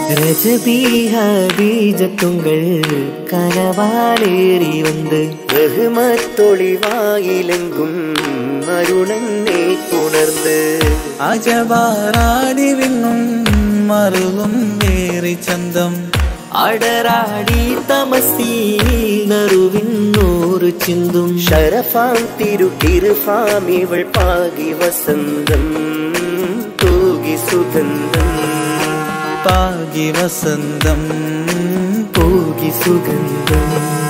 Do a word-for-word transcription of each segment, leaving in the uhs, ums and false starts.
ரஜபீஹபீஜத்துங்கள் கனவாலேறி வந்து ரஹ்மத்தொளிவாயிலெங்கும் அருணன்னே உணர்ந்து അജവാറാടി വിണ്ണും മറുകും വേറി ചന്തം അടരാടി തമസീനറുവിന്നൂറ് ചിന്തും ശരഫാം തിരുട്ടിരുഫാം ഇവൾ പാകി വസന്തം തൂകി സുഗന്ധം പാകി വസന്തം തൂകി സുഗന്ധം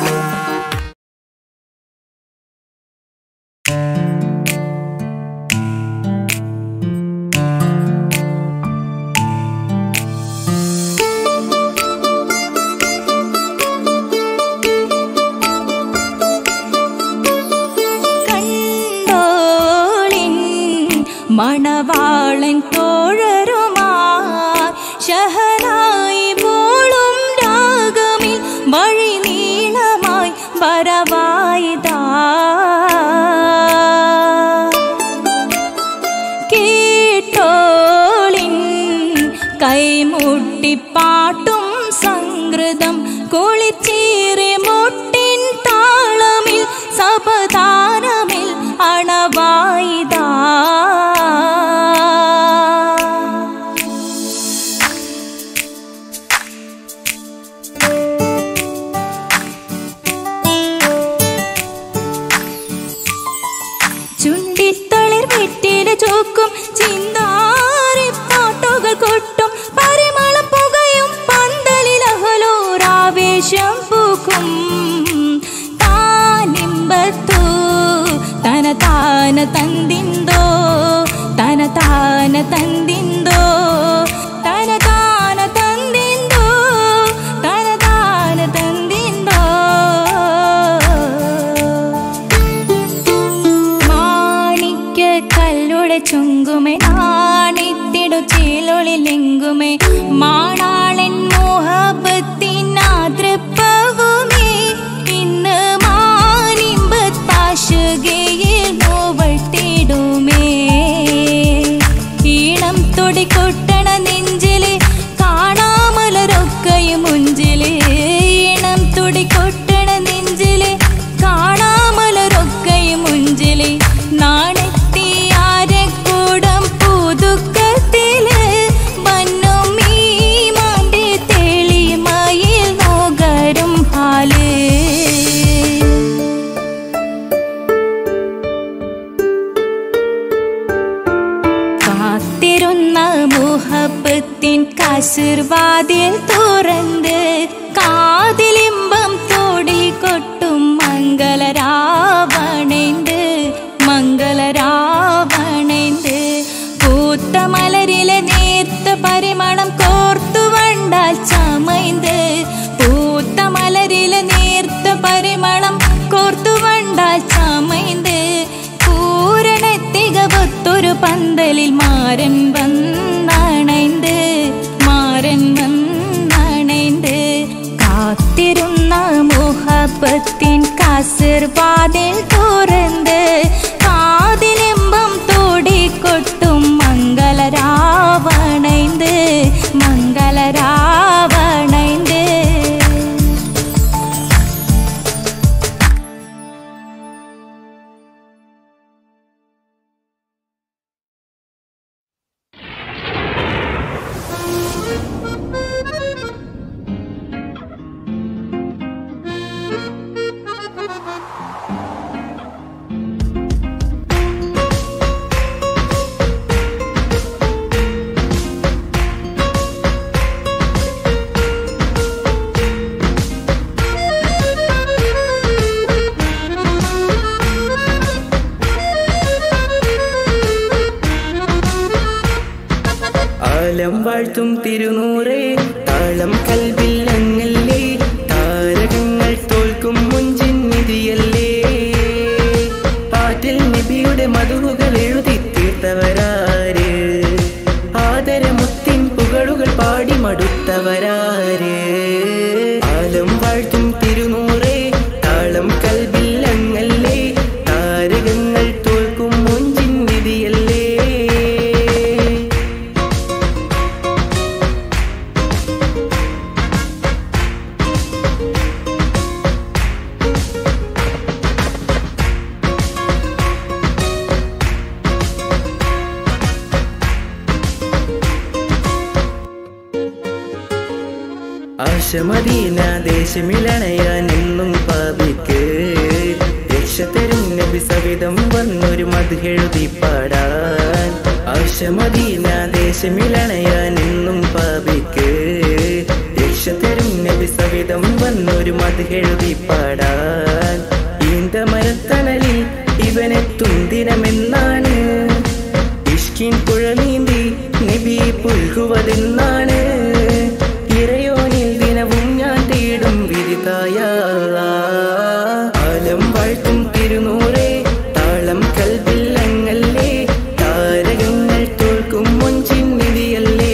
മണവാളൻ തോഴരുമാ ശഹനായി പോളും രാഗമിൽ വഴി നീളമായി വരവായിതാ കേട്ടോളിൻ കൈമുട്ടിപ്പാട്ടും സംഗൃതം കുളിച്ചേറി മുട്ടിൻ താളമിൽ സപതാരമിൽ അണവായിതാ ചോക്കും ചിന്താരി പാട്ടുകൾ കൊട്ടും പരിമളം പുകയും പന്തലിൽ അഹലോരാവേശം പൂക്കും താനിമ്പത്തു തന താന തന്തിന്തോ തന താന തന്തിന്തോ തന താന തന്തിന്തോ തന താന തന്തിന്തോ ചുങ്കുമേ നാണിത്തിടു ചേലൊളിലെങ്കുമേ മാണാളൻ മോഹബത്തിനാതൃപ്പവുമേ ഇന്ന് മാനിമ്പത്താശുകയിൽ നോവട്ടിടുമേ ഈണം തൊടിക്കൊട്ടണ നെഞ്ചില് കാണാമലരൊക്കെയും മുഞ്ചില് ഈണം തൊടിക്കൊട്ടണ നെഞ്ചില് കാണാമലരൊക്കെയും മുഞ്ചില് നാണ കാശിർവാതിൽ തുറന്ന് കാതിലിമ്പം തോടി കൊട്ടും മംഗളരാവണേന്ത് മംഗളരാവണേന്ത് പൂത്ത മലരിലെ നേർത്ത പരിമളം കോർത്തു വണ്ടാൽ ചമൈന്ത് പൂത്ത മലരിലെ നേർത്ത പരിമളം കോർത്തു വണ്ടാൽ ചമൈന്ത് പൂരണത്തികവൊത്തൊരു പന്തലിൽ മാരൻ വന്നണൈന്ത് മാരൻ വന്നണൈന്ത് കാത്തിരുന്ന മുഹബത്തിൻ കാസിർവാതിൽ തുറന്ന് കാതിലിമ്പം തോടിക്കൊട്ടും മംഗളരാവണൈന്ത് മംഗളരാവണൈന്ത് ആലം വാഴ്ത്തും തിരുനൂറേ താളം കൽവിൽ അങ്ങല്ലേ താരകങ്ങൾ തോൽക്കും മുഞ്ചിൻ നിധിയല്ലേ പാട്ടിൽ നബിയുടെ മധുവുകൾ എഴുതി തീർത്തവരാര് ആദരമുത്തിൻ പുകളുകൾ പാടി മടുത്തവരാര് ആലം വാഴ്ത്തും തിരുനൂറേ താളം കൽവിൽ അങ്ങല്ലേ താരകങ്ങൾ തോൽക്കും മുഞ്ചിൻ നിധിയല്ലേ ആശമദീന ദേശമിലണയാൻ എന്നും പാപിക്ക് രക്ഷ തരും നബി സവിധം വന്നൊരു മദ്ഹെഴുതി പാടാൻ. ആശമദീന ദേശമിലണയാൻ എന്നും പാപിക്ക് രക്ഷ തരും നബി സവിധം വന്നൊരു മദ്ഹെഴുതി പാടാൻ. ഈന്ത മരത്തണലിൽ ഇവനെത്തും ദിനമെന്നാണ് ഇഷ്കിൻ പുഴ നീന്തി നബി പുൽകുവതെന്നാണ്. ഇറയോനിൽ ദിനവും ഞാൻ തേടും വിധിതായ ആലം വാഴ്ത്തും തിരുനൂറേ താളം കൽബില്ലങ്ങല്ലേ താരകങ്ങൾ തോൽക്കും മുൻചിൻ നിധിയല്ലേ.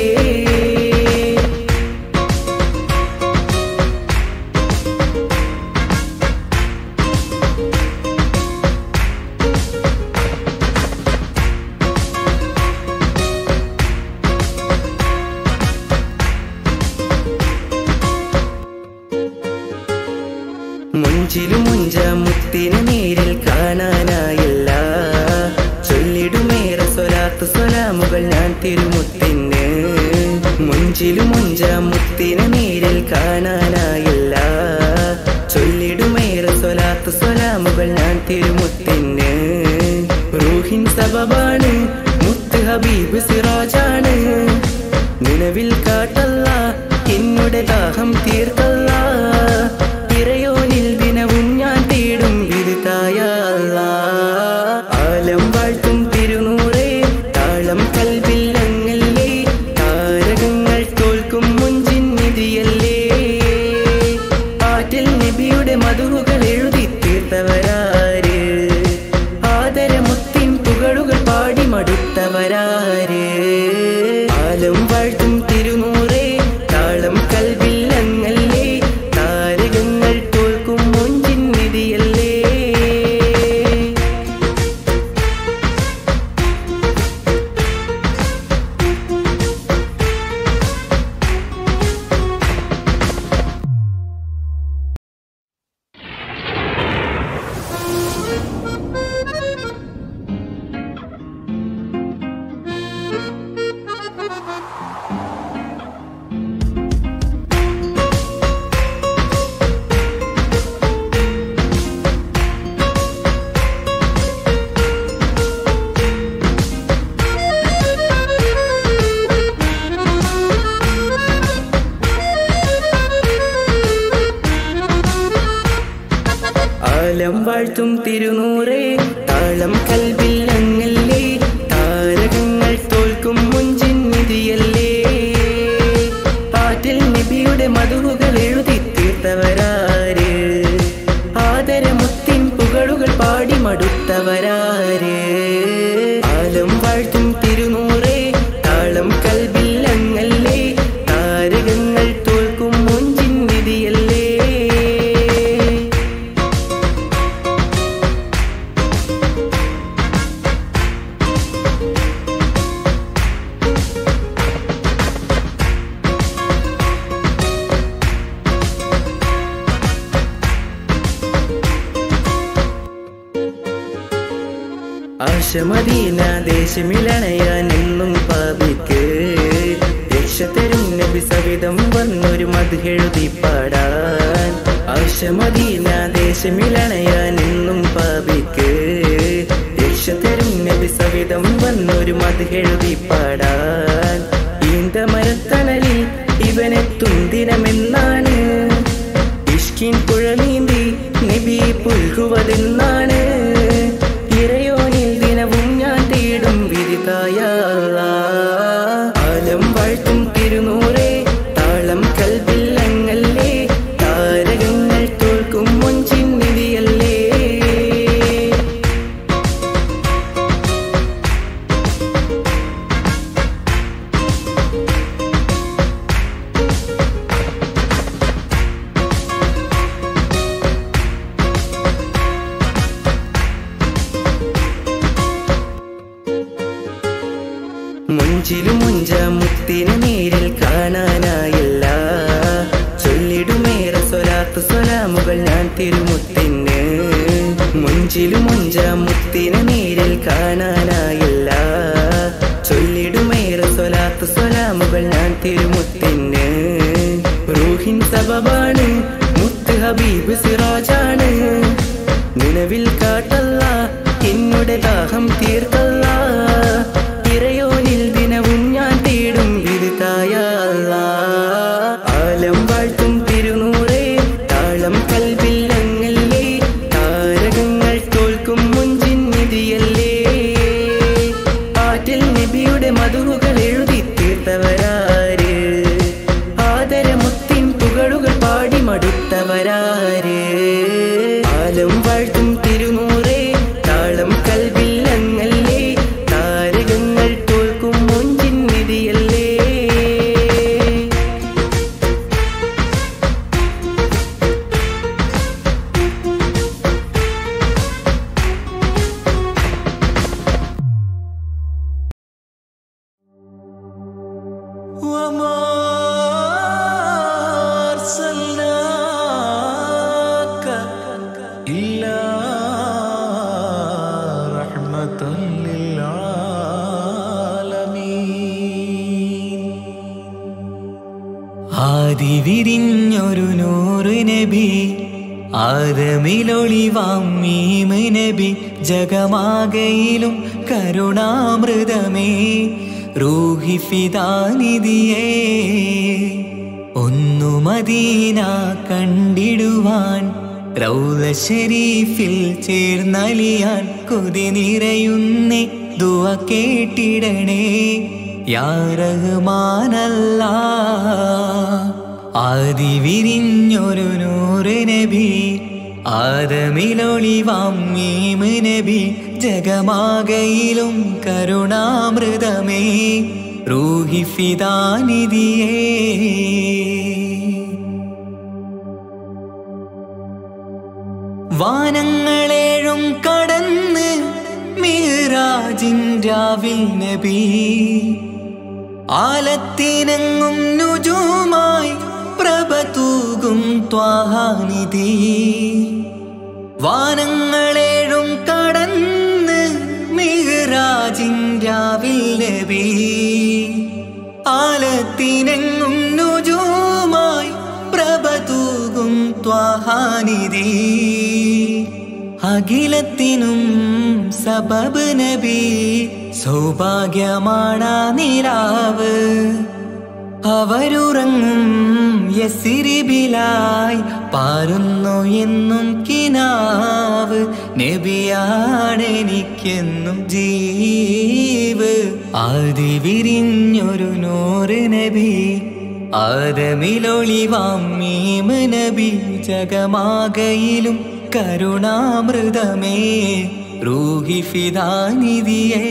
മുഞ്ചിലും മുഞ്ച മുത്തിനെ നേരിൽ കാണാനായില്ല ചൊല്ലിടുമേറെ സ്വലാത്ത് സ്വലാമുകൾ ഞാൻ തിരുമുത്തിന്. മുഞ്ചിലും മുഞ്ച മുത്തിനെ നേരിൽ കാണാനായില്ല ചൊല്ലിടുമേറെ സ്വലാത്ത് സ്വലാമുകൾ ഞാൻ തിരുമുത്തിന്. റൂഹിൻ സബബാണ് മുത്ത് ഹബീബ് സിറാജാണ് നിലവിൽ കാട്ടല്ല എന്നുടെ ദാഹം തീർത്തല്ല. ഇറയോനിൽ ദിനവും ഞാൻ തേടും വിധിതായ ആലം വാഴ്ത്തും തിരുനൂറേ താളം കൽബില്ലങ്ങല്ലേ താരകങ്ങൾ തോൽക്കും മുൻചിൻ നിധിയല്ലേ. പാട്ടിൽ നബിയുടെ മധുകൾ എഴുതി തീർത്തവരാര് ആദരമുത്തിൻ പുകളുകൾ പാടി മടുത്തവരാര്. ആലം വാഴ്ത്തും തിരുനൂറേ താളം കൽബില്ലങ്ങല്ലേ താരകങ്ങൾ തോൽക്കും മുൻചിൻ നിധിയല്ലേ. ആലം വാഴ്ത്തും തിരുനൂറേ താളം കൽബില്ലങ്ങല്ലേ താരകങ്ങൾ തോൽക്കും മുൻചിൻ നിധിയല്ലേ. പാട്ടിൽ നബിയുടെ മധുകൾ എഴുതി തീർത്തവരാര് ആദരമുത്തിൻ പുകളുകൾ പാടി മടുത്തവരാര്. ആലം വാഴ്ത്തും തിരുനൂറേ താളം കൽബില്ലങ്ങല്ലേ താരകങ്ങൾ തോൽക്കും മുൻചിൻ നിധിയല്ലേ. ആശമദീന ദേശമിലണയാൻ എന്നും പാപിക്ക് രക്ഷ തരും നബി സവിധം വന്നൊരു മദ്ഹെഴുതി പാടാൻ. ആശമദീന ദേശമിലണയാൻ എന്നും പാപിക്ക് രക്ഷ തരും നബി സവിധം വന്നൊരു മദ്ഹെഴുതി പാടാൻ. ഈന്ത മരത്തണലിൽ ഇവനെത്തും ദിനമെന്നാണ് ഇഷ്കിൻ പുഴ നീന്തി നബി പുൽകുവതെന്നാണ്. ഇറയോനിൽ ദിനവും ഞാൻ തേടും വിധിതായ ആലം വാഴ്ത്തും തിരുനൂറേ താളം കൽബില്ലങ്ങല്ലേ താരകങ്ങൾ തോൽക്കും മുൻചിൻ നിധിയല്ലേ. മുഞ്ചിലും മുഞ്ച മുത്തിനെ നേരിൽ കാണാനായില്ല ചൊല്ലിടുമേറെ സ്വലാത്ത് സ്വലാമുകൾ ഞാൻ തിരുമുത്തിന്. മുഞ്ചിലും മുഞ്ച മുത്തിനെ നേരിൽ കാണാനായില്ല ചൊല്ലിടുമേറെ സ്വലാത്ത് സ്വലാമുകൾ ഞാൻ തിരുമുത്തിന്. റൂഹിൻ സബബാണ് മുത്ത് ഹബീബ് സിറാജാണ് നിലവിൽ കാട്ടല്ല എന്നുടെ ദാഹം തീർക്കല്ല ഇറയോനിൽ ദിനവും ഞാൻ തേടും വിരുതായ ആലം വാഴ്ത്തും തിരുനൂറേ താളം കൽവില്ലങ്ങല്ലേ താരകങ്ങൾ തോൽക്കും മുഞ്ചിൻ നിധിയല്ലേ ആറ്റിൽ നബിയുടെ മധുകൾ എഴുതി തീർത്തവരാര് ആദരമുത്തിൻ പുകളുകൾ പാടി മടുത്തവരാര് ആലം വാഴ്ത്തും തിരുനൂറേ താളം കൽവില്ലങ്ങല്ലേ താരകങ്ങൾ തോൽക്കും മുഞ്ചിൻ നിധിയല്ലേ وما أرسلناك إلا رحمة للعالمين ആദി വിരിഞ്ഞൊരു നൂറ് നബി ആദമിലൊളിവാം മീമ് നബി ജഗമാകയിലും കരുണാമൃതമേ റൂഹി ഫിദാനിധിയേ ഒന്നു മദീന കണ്ടിടുവാൻ റൗള ശരീഫിൽ ചേർന്നലിയാൻ കൊതി നിറയുന്നേ ദുആ കേട്ടിടണേ യാ റഹ്മാനല്ലാ ആദി വിരിഞ്ഞൊരു നൂറ് നബി ആദമിലൊളിവാം മീമ് നബി ജഗമാകയിലും കരുണാമൃതമേ റൂഹി ഫിദാനിധിയേ വാനങ്ങളേഴും കടന്ന് മിഹ്റാജിൻ രാവിൽ നബി ആലത്തിനെങ്ങും നുജൂമായി പ്രഭ തൂകും ത്വാഹാനിധി വാനങ്ങളേഴും കടന്ന് മിഹ്റാജിൻ രാവിൽ നബി ആലത്തിനെങ്ങും നുജൂമായി പ്രഭ തൂകും ത്വാഹാനിധി അഖിലത്തിനും സബബ് നബി സൗഭാഗ്യമാണാ നിലാവ് അവരുറങ്ങും യസിരിബിലായി പാരുന്നു എന്നും കിനാവ് നബിയാണെനിക്കെന്നും ജീവ് ആദി വിരിഞ്ഞൊരു നൂറ് നബി ആദമിലൊളിവാം മീമ് നബി ജഗമാകയിലും കരുണാമൃതമേ റൂഹി ഫിദാനിധിയേ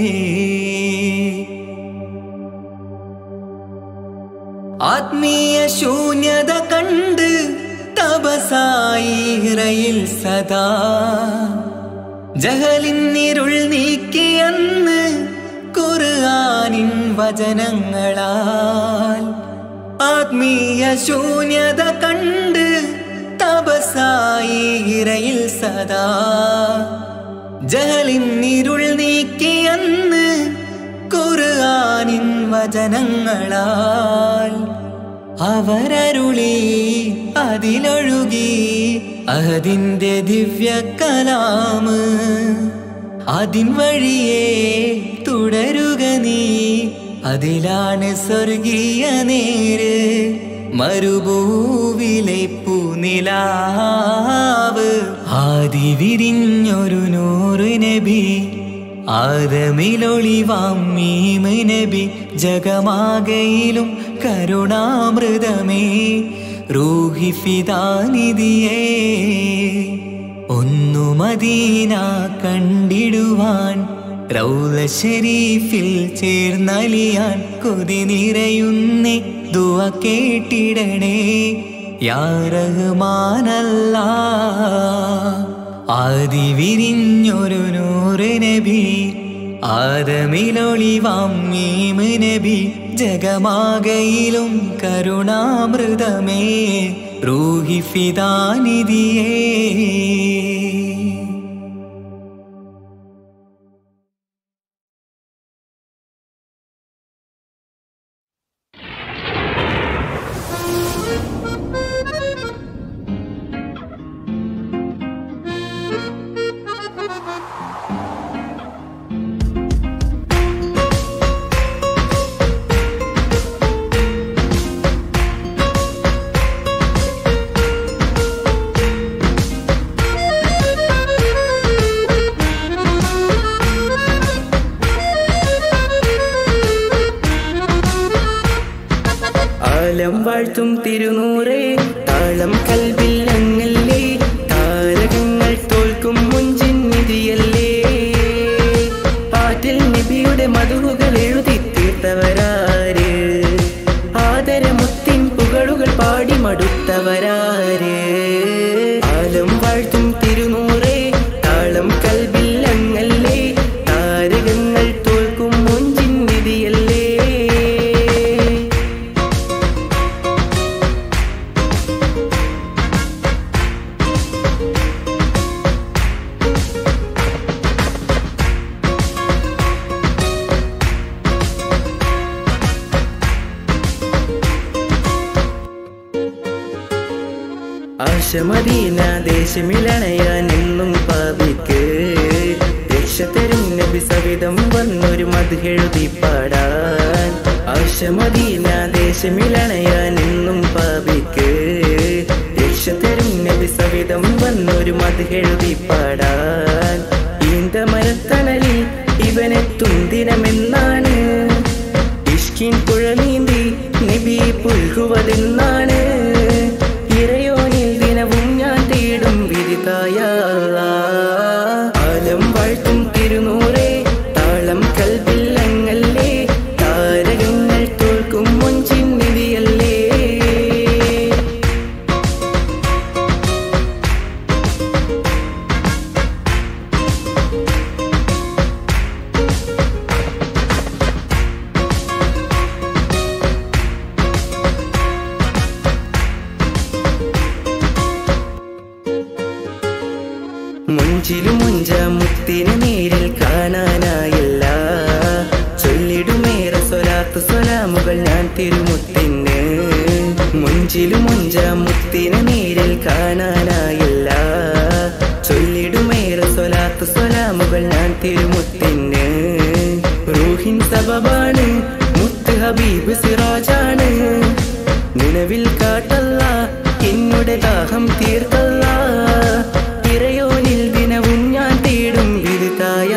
ആത്മീയ ശൂന്യത കണ്ട് തപസായി ഇറയിൽ സദാ ജഹലിന്നിരുൾ നീക്കിയെന്ന് ഖുർആനിൻ വചനങ്ങളാൽ ആത്മീയ ശൂന്യത കണ്ട് തപസായി ഇറയിൽ സദാ ജഹലിന്നിരുൾ നീക്കിയെന്ന് ഖുർആനിൻ വചനങ്ങളാൽ അവരരുളി അതിലൊഴുകി അതിന്റെ ദിവ്യ കലാമ് അതിൻ വഴിയേ തുടരുക നീ അതിലാണ് സ്വർഗീയ നേര് മരുഭൂവിലെ പൂനിലാവ് ആദി വിരിഞ്ഞൊരു നൂറ് നബി ആദമിലൊളിവാം മീമ് നബി ജഗമാകയിലും കരുണാമൃതമേ റൂഹി ഫിദാനിധിയേ ഒന്നു മദീന കണ്ടിടുവാൻ റൗള ശരീഫിൽ ചേർന്നലിയാൻ കൊതി നിറയുന്നേ ദുആ കേട്ടിടണേ യാ റഹ്മാനല്ലാ ആദി വിരിഞ്ഞൊരു നൂറ് നബി ആദമിലൊളിവാം മീമ് നബി ജഗമാകയിലും കരുണാമൃതമേ റൂഹി ഫിദാനിധിയേ ആലം വാഴ്ത്തും തിരുനൂറേ താളം കൽവിൽ അങ്ങല്ലേ താരകങ്ങൾ തോൽക്കും മുഞ്ചിൻ നിധിയല്ലേ ആറ്റിൽ നബിയുടെ മധുകൾ എഴുതി തീർത്തവരാര് ആദരമുത്തിൻ പുകളുകൾ പാടി മടുത്തവരാര് ആലം വാഴ്ത്തും തിരുനൂറേ താളം കൽവിൽ അങ്ങല്ലേ താരകങ്ങൾ തോൽക്കും മുഞ്ചിൻ നിധിയല്ലേ ആശമദീന ദേശമിലണയാൻ എന്നും പാപിക്ക് രക്ഷ തരും നബി സവിധം വന്നൊരു മദ്ഹെഴുതി പാടാൻ ആശമദീന ദേശമിലണയാൻ എന്നും പാപിക്ക് രക്ഷ തരും നബി സവിധം വന്നൊരു മദ്ഹെഴുതി പാടാൻ ഈന്തമരത്തണലിൽ ഇവനെത്തും ദിനമെന്നാണ് ഇഷ്കിൻ പുഴ നീന്തി നബി പുൽകുവതെന്നാണ് ഇറയോനിൽ ദിനവും ഞാൻ തേടും വിധിതായ ആലം വാഴ്ത്തും തിരുനൂറേ താളം കൽവിൽ അങ്ങല്ലേ താരകങ്ങൾ തോൽക്കും മുഞ്ചിൻ നിധിയല്ലേ മുഞ്ചിലും മുഞ്ച മുത്തിന് നേരിൽ കാണാനായില്ല ചൊല്ലിടുമേറെ സ്വലാത്ത് സ്വലാമുകൾ ഞാൻ തിരുമുത്തിന് മുഞ്ചിലും മുഞ്ച മുത്തിന് നേരിൽ കാണാനായില്ല ചൊല്ലിടുമേറെ സ്വലാത്ത് സ്വലാമുകൾ ഞാൻ തിരുമുത്തിന് റൂഹിൻ സബബാണ് മുത്ത് ഹബീബ് സിറാജാണ് നിലവിൽ കാട്ടല്ല എന്നുടെ ദാഹം തീർത്തല്ല ഇറയോനിൽ ദിനവും ഞാൻ തേടും വിധിതായ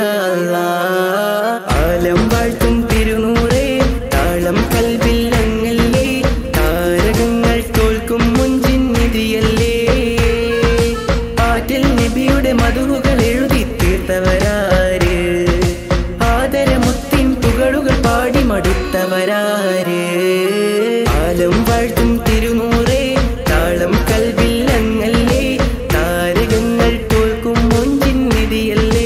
ആലം വാഴ്ത്തും തിരുനൂറേ താളം കൽവിൽ അങ്ങല്ലേ താരകങ്ങൾ തോൽക്കും മുഞ്ചിൻ നിധിയല്ലേ ആറ്റിൽ നബിയുടെ മധുകൾ എഴുതി തീർത്തവരാര് ആദരമുത്തിൻ പുകളുകൾ പാടി മടുത്തവരാര് ആലം വാഴ്ത്തും തിരുനൂറേ താളം കൽവിൽ അങ്ങല്ലേ താരകങ്ങൾ തോൽക്കും മുഞ്ചിൻ നിധിയല്ലേ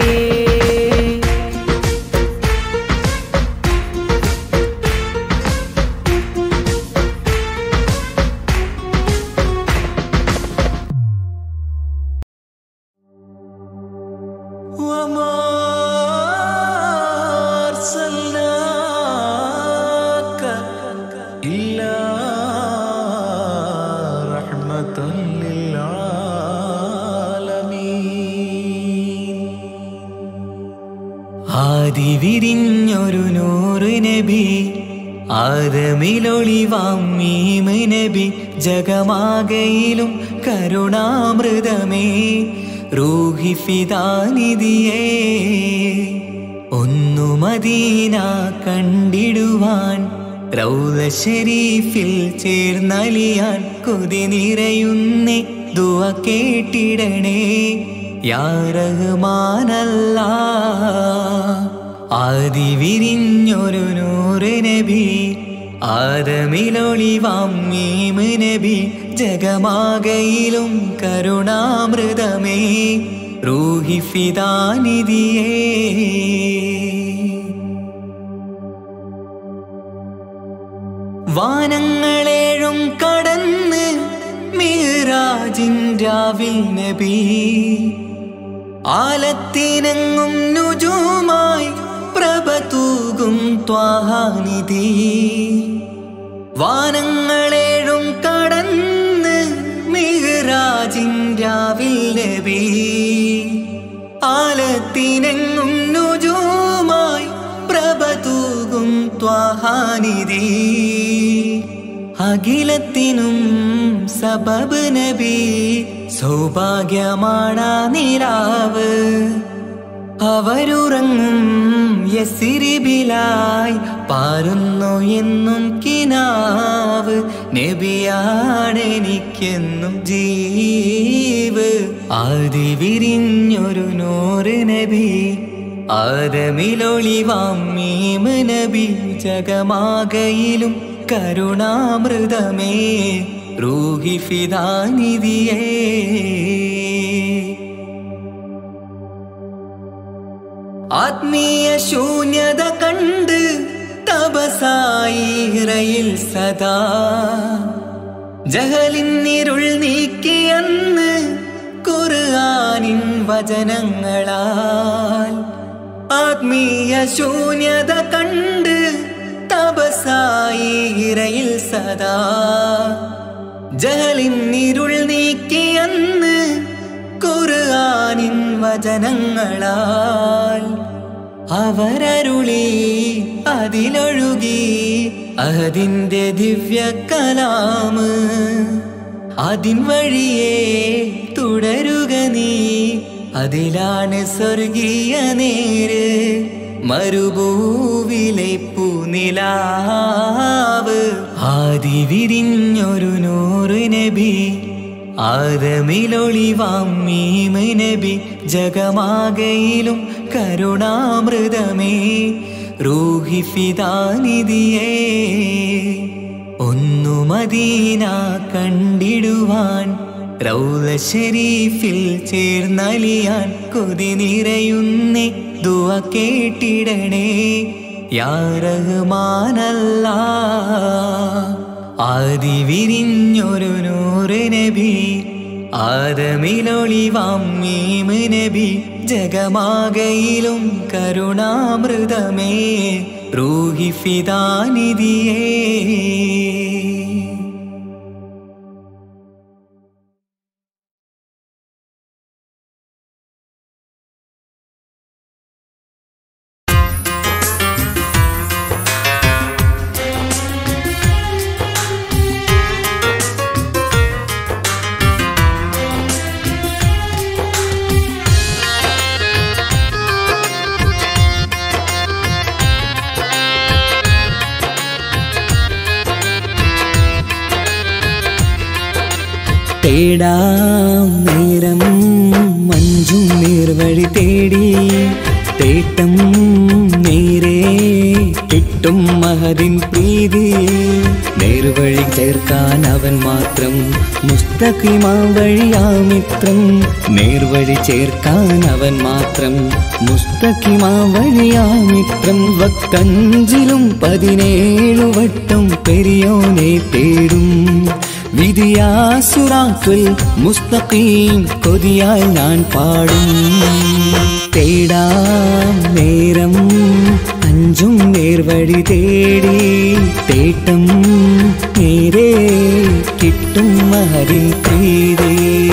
ആദിവിരിഞ്ഞൊരു നൂറ് നബി ആദമിലൊളിവാം മീമ് നബി ജഗമാകയിലും കരുണാമൃതമേ റൂഹി ഫിദാനിധിയേ ഒന്നു മദീന കണ്ടിടുവാൻ റൗള ശരീഫിൽ ചേർന്നലിയാൻ കൊതി നിറയുന്നേ ദുആ കേട്ടിടണേ യാ റഹ്മാനല്ലാ ആദിവിരിഞ്ഞൊരു നൂറ് നബി ആദമിലൊളിവാം മീമ് നബി ജഗമാകയിലും കരുണാമൃതമേ റൂഹി ഫിദാനിധിയേ വാനങ്ങളേഴും കടന്ന് മിഹ്റാജിൻ രാവിൽ നബി ആലത്തിനെങ്ങും നുജൂമായി പ്രഭ തൂകും ത്വാഹാനിധി വാനങ്ങളേഴും കടന്ന് മിഹ്റാജിൻ രാവിൽ നബി ആലത്തിനെങ്ങും നുജൂമായി പ്രഭ തൂകും ത്വാഹാനിധി അഖിലത്തിനും സബബ് നബി സൗഭാഗ്യമാണ നിലാവ് അവരുറങ്ങും യസിരിബിലായി പാരുന്നു എന്നും കിനാവ് നബിയാണെനിക്കെന്നും ജീവ് ആദി വിരിഞ്ഞൊരു നൂറ് നബി ആദമിലൊളിവാം മീമ് നബി ജഗമാകയിലും കരുണാമൃതമേ റൂഹി ഫിദാനിധിയേ ആത്മീയ ശൂന്യത കണ്ട് തപസായി ഇറയിൽ സദാ ജഹലിന്നിരുൾ നീക്കിയെന്ന് ഖുർആനിൻ വചനങ്ങളാൽ ആത്മീയ ശൂന്യത കണ്ട് തപസായി ഇറയിൽ സദാ ജഹലിന്നിരുൾ നീക്കിയെന്ന് ഖുർആനിൻ വചനങ്ങളാൽ അവരരുളി അതിലൊഴുകി അതിന്റെ ദിവ്യ കലാമ് അതിൻ വഴിയേ തുടരുക നീ അതിലാണ് സ്വർഗീയ നേര് മരുഭൂവിലെ പൂനിലാവ് ആദി വിരിഞ്ഞൊരു നൂറ് നബി ആദമിലൊളിവാം മീമ് നബി ജഗമാകയിലും കരുണാമൃതമേ റൂഹി ഫിദാനിധിയേ ഒന്നു മദീന കണ്ടിടുവാൻ റൗള ശരീഫിൽ ചേർന്നലിയാൻ കൊതി നിറയുന്നേ ദുആ കേട്ടിടണേ യാ റഹ്മാനല്ലാഹ് ആദി വിരിഞ്ഞൊരു നൂറ് നബി ആദമിലൊളിവാം മീമ് നബി ജഗമാകയിലും കരുണാമൃതമേ റൂഹി ഫിദാനിധിയേ തേടാം നേരം മഞ്ചും നീർവഴി തേടി തേട്ടം നേരെ കിട്ടും മഹദിൻ പ്രീതി നേർവഴി ചേർക്കാൻ അവൻ മാത്രം മുസ്തഖിമാ വഴിയാ മിത്രം നേർവഴി ചേർക്കാൻ അവൻ മാത്രം മുസ്തഖിമാ വഴിയാ മിത്രം വക്കഞ്ചിലും പതിനേഴു വട്ടം പെരിയോനെ തേടും വിധിയാ സിറാത്തുൽ മുസ്തഖീം കൊതിയാൽ ഞാൻ പാടും തേടാം നേരം അഞ്ചും നേർവഴി തേടി തേട്ടം നേരെ കിട്ടും മഹദിൻ പ്രീതി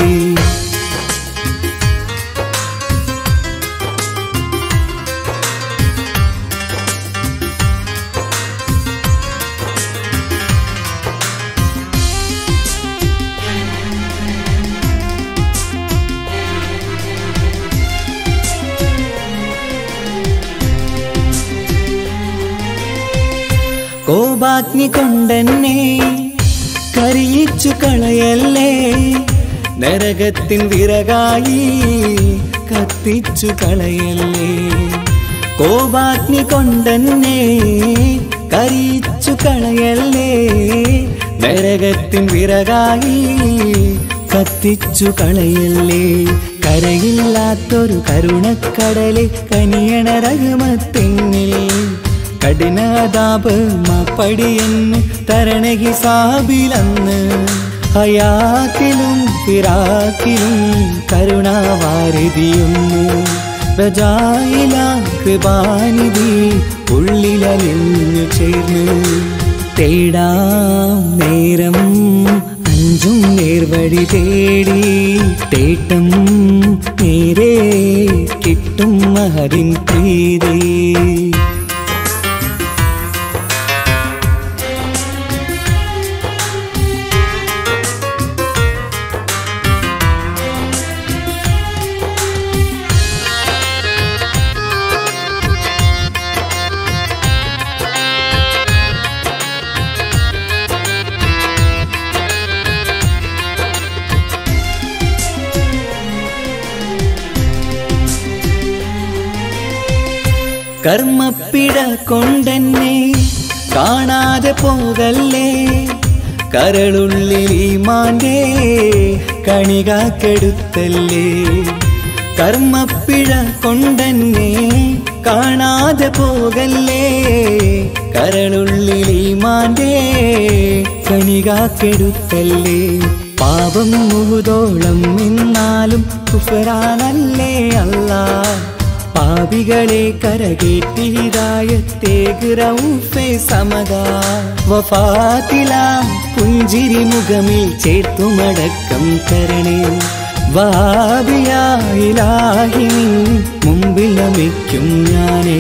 കോപാഗ്നി കൊണ്ടെന്നെ കരിയിച്ചു കളയല്ലേ നരകത്തിൻ വിറകായി കത്തിച്ചു കളയല്ലേ കോപാഗ്നി കൊണ്ടെന്നെ കരിയിച്ചു കളയല്ലേ നരകത്തിൻ വിറകായി കത്തിച്ചു കളയല്ലേ കരയില്ലാത്തൊരു കരുണക്കടലെ കനിയണ റഹ്മത്തിന്നിൽ കഠിനതാപ് മാപ്പടിയെന്ന് തരണ ഹിസാബിലന്ന് ഹയാത്തിലും ഫിറാക്കിലും കരുണാവാരിതിയൊന്നു പ്രജായില കൃപാനിധി ഉള്ളിലലിഞ്ഞു ചേർന്ന് തേടാം നേരം അഞ്ചും നേർവഴി തേടി തേട്ടം നേരെ കിട്ടും മഹദിൻ പ്രീതി കർമ്മപ്പിഴ കൊണ്ടെന്നെ കാണാതെ പോകല്ലേ, കരളുള്ളിൽ ഈമാന്റെ കണികാക്കെടുത്തല്ലേ. കർമ്മപ്പിഴ കൊണ്ടെന്നെ കാണാതെ പോകല്ലേ, കരളുള്ളിൽ ഈമാന്റെ കണികാക്കെടുത്തല്ലേ. പാപം മുഹുദോളം എന്നാലും കുഫ്റാനല്ലേ അല്ലാ, പാപികളെ കരകേറ്റി ഹിദായത്തേക് റഊഫേ സമദാ. വഫാത്തിലാം പുഞ്ചിരി മുഖമിൽ ചേർത്തുമടക്കം തരണേ, വഹാബിയായിലാഹി മുമ്പിൽ നമിക്കും ഞാനേ.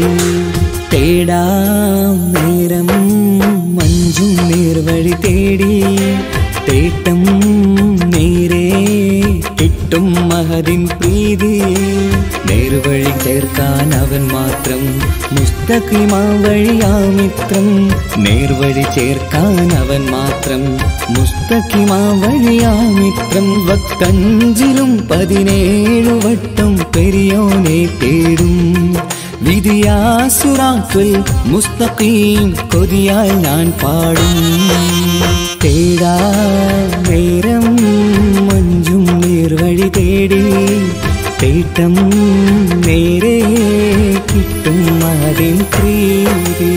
തേടാം നേരം മഞ്ചും നേർവഴി തേടി, തേട്ടം നേരെ കിട്ടും മഹദിൻ പ്രീതി. നേർവഴി ചേർക്കാൻ അവൻ മാത്രം, മുസ്തഖിമാ വഴിയാ മിത്രം. നേർവഴി ചേർക്കാൻ അവൻ മാത്രം, മുസ്തഖിമാ വഴിയാ മിത്രം. വക്കഞ്ചിലും പതിനേഴു വട്ടം പെരിയോനെ തേടും, വിധിയാ സിറാത്തുൽ മുസ്തഖീം കൊതിയാൽ ഞാൻ പാടും. തേടാ നേരം മഞ്ചും നേർവഴി തേടി, തേട്ടം നേരെ കിട്ടും മഹദിൻ പ്രീതി.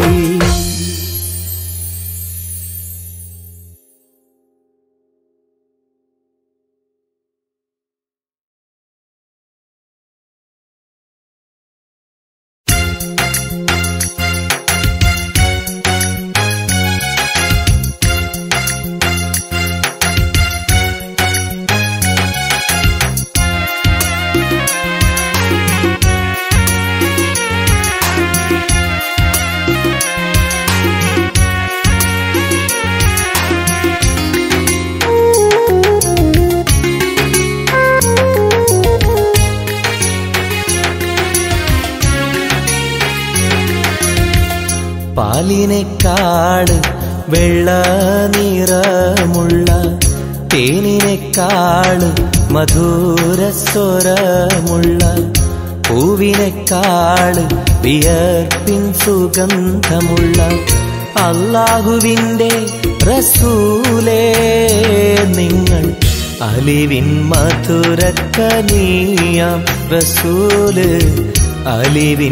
പാലിനെക്കാട് വെള്ള നിറമുള്ള, തേനിനെക്കാട് മധുരസ്വരമുള്ള, പൂവിനെക്കാട് വിയർപ്പിൻ സുഗന്ധമുള്ള അല്ലാഹുവിൻ്റെ റസൂലേ നിങ്ങൾ. അലിവിൻ മധുരക്കനിയാം റസൂല്, അലിവിൻ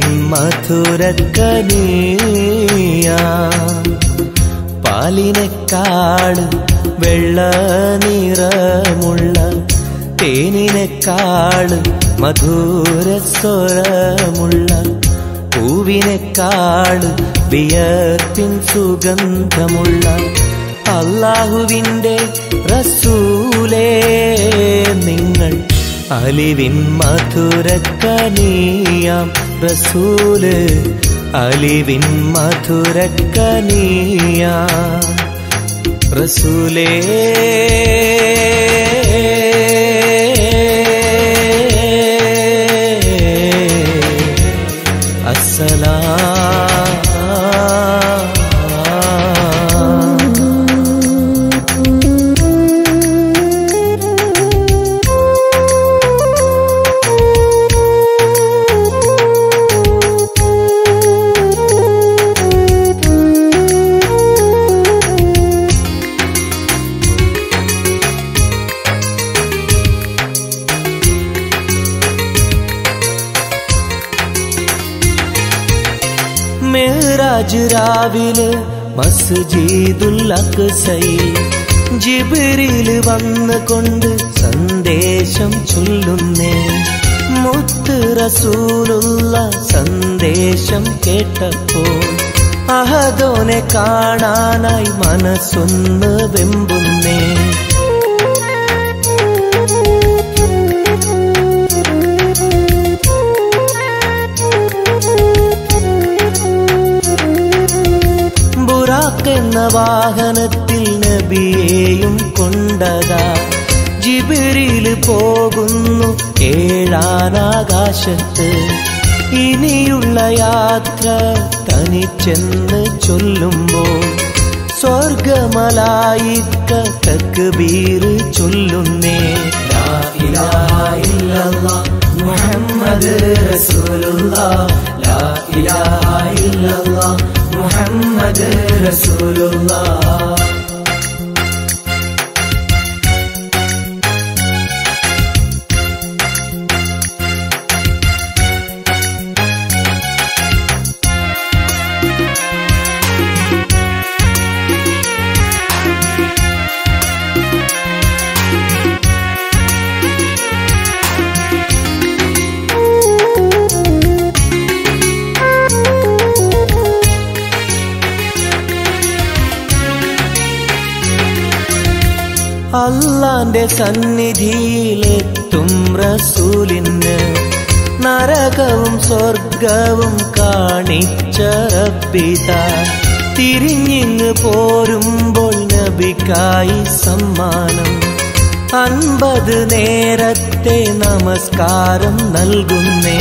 മധുരക്കനിയാം. പാലിനെക്കാട് വെള്ള നിറമുള്ള, തേനിനെക്കാട് മധുരസ്വരമുള്ള, പൂവിനെക്കാട് വിയർപ്പിൻ സുഗന്ധമുള്ള അല്ലാഹുവിൻ്റെ റസൂലേ നിങ്ങൾ. അലിവിൻ മധുരക്കനിയാം റസൂല്, അലിവിൻ മധുരക്കനിയാം റസൂലേ. അസ്സലാം. മിഅ്റാജ് രാവിലെ മസ്ജിദുൽ അഖ്സയിൽ ജിബ്രീൽ വന്നുകൊണ്ട് സന്ദേശം ചൊല്ലുന്നേ. മുത്ത് റസൂലുള്ള സന്ദേശം കേട്ടപ്പോൾ അഹദോനെ കാണാനായി മനസ്സൊന്ന് വെമ്പുന്നേ. ബുറാഖ് എന്ന വാഹനത്തിൽ നബിയെയും കൊണ്ടതാ ജിബ്രീൽ പോകുന്നു ഏഴാനാകാശത്ത്. ഇനിയുള്ള യാത്ര തനിച്ചെന്ന് ചൊല്ലുമ്പോൾ സ്വർഗമലായിക്ക തക്ബീർ ചൊല്ലുന്നേ. ലാ ഇലാഹ ഇല്ലല്ലാഹ് മുഹമ്മദ് റസൂലുള്ളാഹ്, ലാ ഇലാഹ ഇല്ലല്ലാഹ് മുഹമ്മദ് റസൂലുള്ളാഹ്. അല്ലാന്റെ സന്നിധിയിലെത്തും റസൂലിന് നരകവും സ്വർഗവും കാണിച്ച റബ്ബിത തിരിഞ്ഞിങ്ങ് പോരുമ്പോൾ നബിക്കായി സമ്മാനം അൻപത് നേരത്തെ നമസ്കാരം നൽകുന്നേ.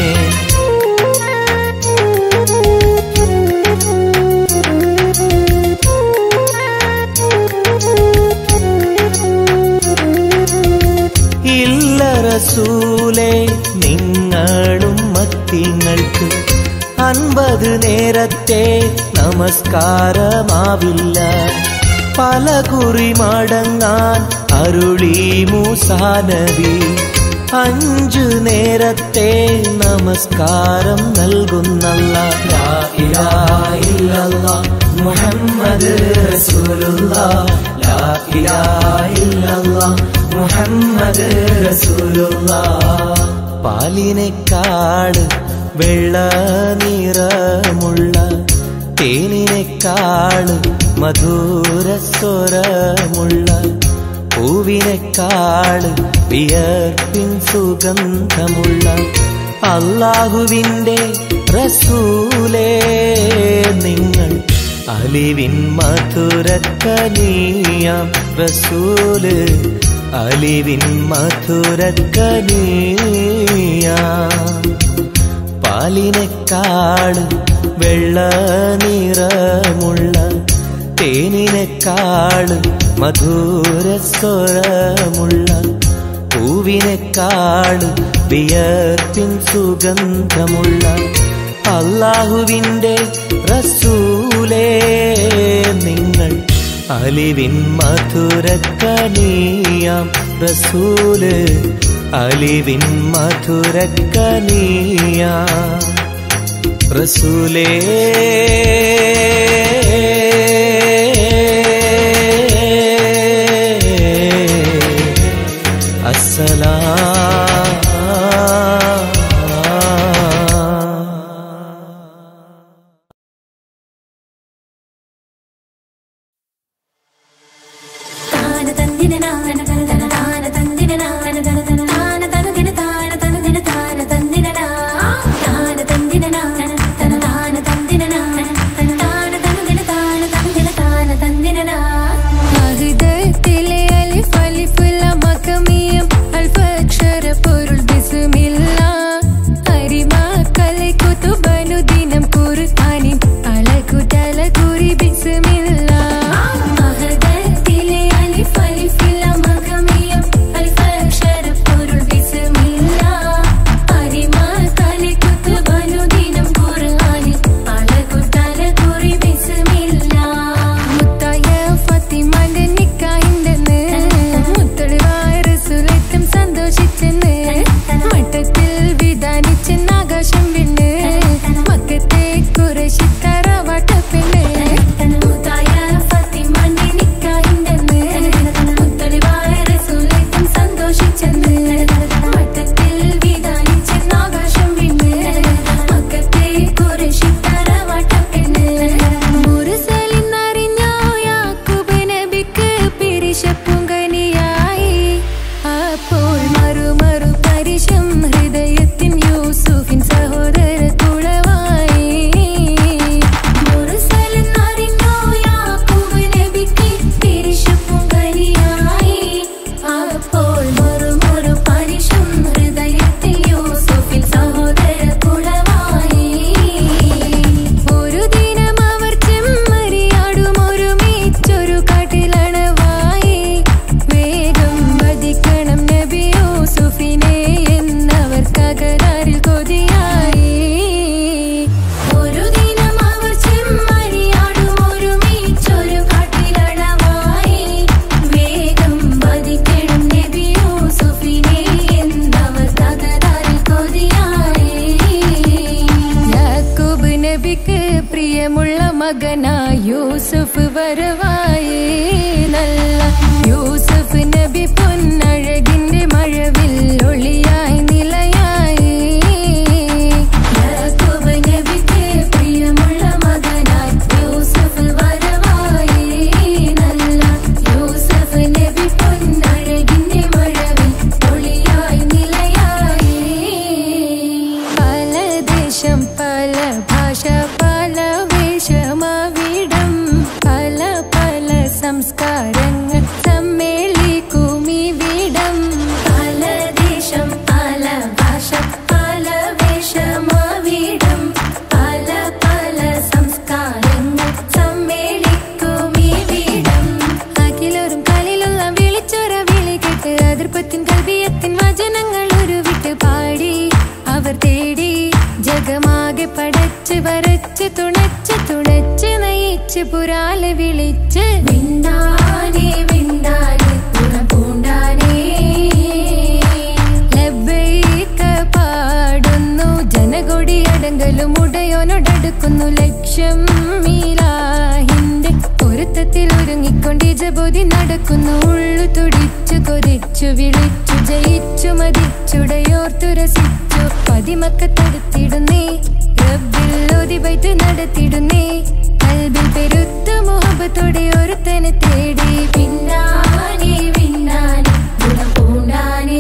ഇല്ല റസൂലേ നിങ്ങളും മത്തിങ്ങൾക്ക് അൻപത് നേരത്തെ നമസ്കാരമാവില്ല. പല കുറി മടങ്ങാൻ അരുളി മൂസാ നബി അഞ്ചു നേരത്തെ നമസ്കാരം നൽകുന്നല്ലാഹ്. ലാ ഇലാഹ ഇല്ലല്ലാഹ് മുഹമ്മദ് റസൂലുള്ളാഹ്. ലാ ഇലാഹ ഇല്ലല്ലാഹ് മുഹമ്മദ് റസൂലുള്ളാഹ്. പാലിനെക്കാട് വെള്ള നിറമുള്ള തേനിനെക്കാട് മധുരസ്വരമുള്ള പൂവിനെക്കാട് വിയർപ്പിൻ സുഗന്ധമുള്ള അല്ലാഹുവിൻ്റെ റസൂലേ നിങ്ങൾ അലിവിൻ മധുരക്കനിയാം റസൂല് അലിവിൻ മധുരക്കനിയാം. പാലിനെക്കാട് വെള്ള നിറമുള്ള തേനിനെക്കാട് മധുരസ്വരമുള്ള പൂവിനെക്കാട് വിയർപ്പിൻ സുഗന്ധമുള്ള അല്ലാഹുവിൻ്റെ റസൂലേ നിങ്ങൾ അലിവിൻ മധുരക്കനിയാം റസൂല് അലിവിൻ മധുരക്കനിയാം റസൂലേ. അസ്സലാം. തന പ്രിയമുള്ള മകനായി യൂസുഫ് വരവായി നല്ല യൂസുഫ് നബി പൊന്നഴകിന്റെ മഴവിൽ ഒളിയായി നിലയായി യാക്കൂബ് നബിക്ക് പ്രിയമുള്ള മകനായി യൂസുഫ് വരവായി നല്ല യൂസുഫ് നബി പൊന്നഴകിന്റെ മഴവിൽ ഒളിയായി നിലയായി പല ദേശം പല ഭാഷ പല വേഷമവിടം പല പല സംസ്കാരങ്ങൾ സമ്മേളിക്കുമിവിടം പല ദേശം പല ഭാഷ പല വേഷമവിടം പല പല സംസ്കാരങ്ങൾ സമ്മേളിക്കുമിവിടം അഖിലോരും കാലിലുള്ള വിളിച്ചൊര വിളി കേട്ട് അതിർപ്പത്തിൻ കൽവിയത്തിൻ വചനങ്ങൾ ഉരുവിട്ട് പാടി അവർ തേടി ജഗമാകെ പടച്ച് വരച്ച് തുണച്ച് തുണച്ച് നയിച്ച് പുരാലെ വിളിച്ച് വിണ്ടാനേ വിണ്ടാനേ പൂണ്ടാനേ ലബ്ബൈക പാടുന്നു ജനകൊടി അടങ്കലും ഉടയോനോടടുക്കുന്നു ലക്ഷ്യം മീലാഹിന്റെ പൊരുത്തത്തിൽ ഒരുങ്ങിക്കൊണ്ട് ജബോധി നടക്കുന്നു ഉള്ളു തുടിച്ചു കൊതിച്ചു വിളിച്ചു ജയിച്ചു മതിച്ചുടയോർത്തു രസിച്ചു പതിമക്കത്തടുത്തിടുന്നേ റബ്ബിൽ ഓതി ബൈത്ത് നടത്തിടുന്നേ കൽബിൽ പെരുത്ത മുഹബത്തോടെ ഒരുത്തനെ തേടി പിന്നാനെ പിന്നാനെ ഗുണം പൂണ്ടാനേ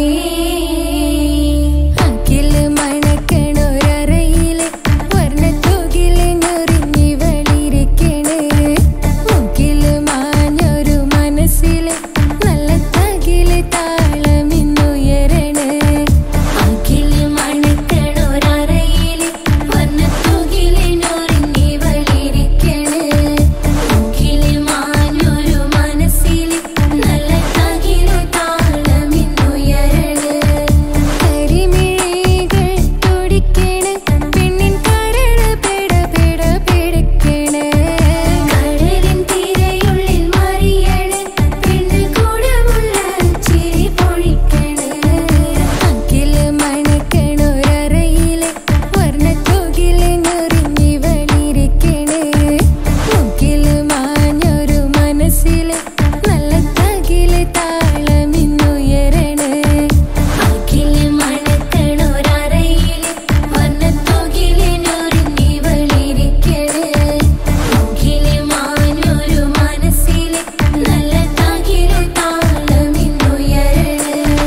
അഖില് മണക്കണൊരറയില് വർണ്ണത്തൂകില് ഞൊറിഞ്ഞി വളിരിക്കണ് മുക്കില് മാഞ്ഞൊരു മനസ്സില് നല്ല തകില് താളമിന്നുയരണ അഖില് മണക്കണൊരറയില് വർണ്ണത്തൂകില് ഞൊറിഞ്ഞി വളിരിക്കണ് മുക്കില് മാഞ്ഞൊരു മനസ്സില് നല്ല തകില് താളമിന്നുയരണ കരിമിഴികൾ തുടിക്കണ് പെണ്ണിൻ കരള് പെട പെട പെടക്കണ് കടലിൻ തിരയുള്ളിൽ മറിയണ് പെണ്ണ് കൂടമുള്ള ചിരി പൊഴിക്കണ് അഖില് മണക്കണൊരറയില് വർണ്ണത്തൂകില് ഞൊറിഞ്ഞി വളിരിക്കണ് മുക്കില് മാഞ്ഞൊരു മനസ്സില് നല്ല തകില് താളമിന്നുയരണ അഖില് മണക്കണൊരറയില് വർണ്ണത്തൂകില് ഞൊറിഞ്ഞി വളിരിക്കണ് മുക്കില് മാഞ്ഞൊരു മനസ്സില് നല്ല തകില് താളമിന്നുയരണ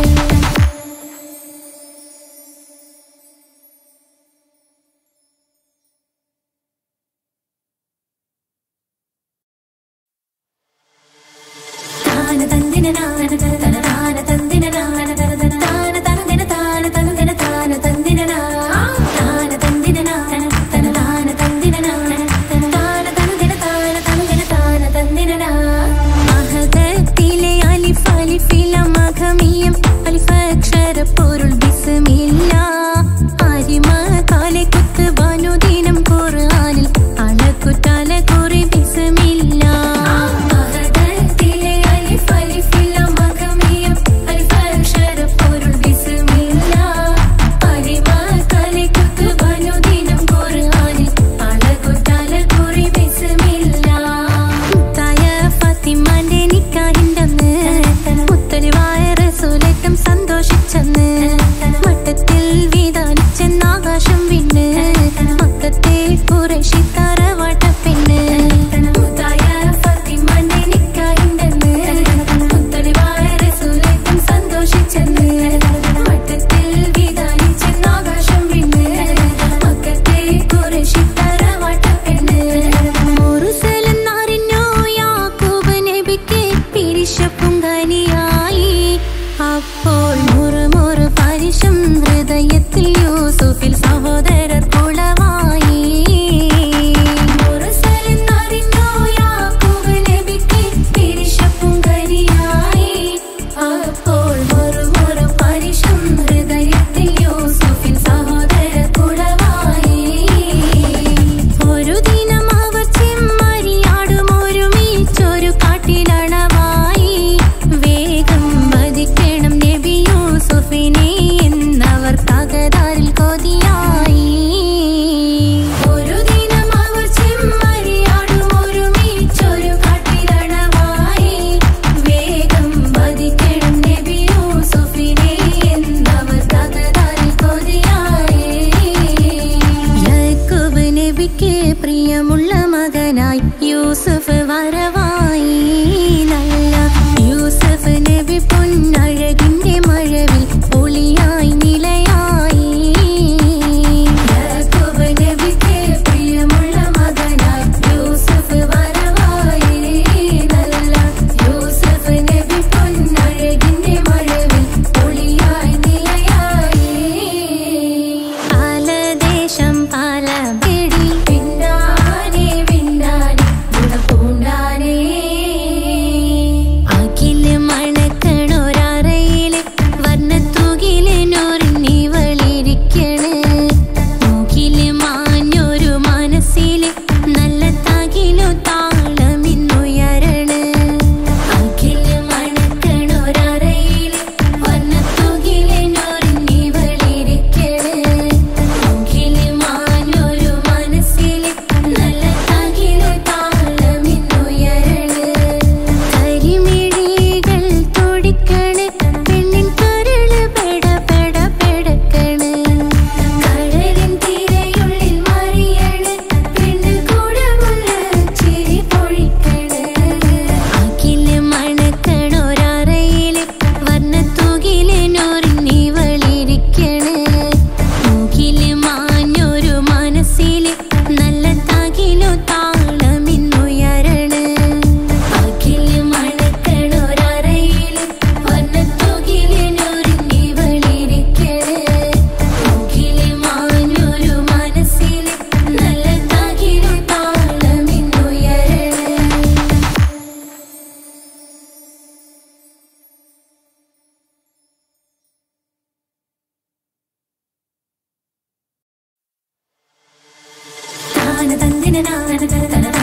താന തന്ദിന നാന തന താന തന്ദിന നാന തന താന തന്ദിന താന തന്ദിന താന തന്ദിന താന തന്ദിന നാന തന താന തന്ദിന നാന തന താന തന്ദിന താന തന്ദിന താന തന്ദിന മഹദത്തിലെ അലിഫ് അലിഫില മഖമിയം അലിഫ് അക്ഷര പൊരുൾ ബിസ്മില്ല ആരിമ കാലെ കുത്ത് ബാനുദീനം ഖുർആനിൽ അളക്കുതല കുറി ബിസ്മില്ല മഹദത്തിലെ അലിഫ് അലിഫില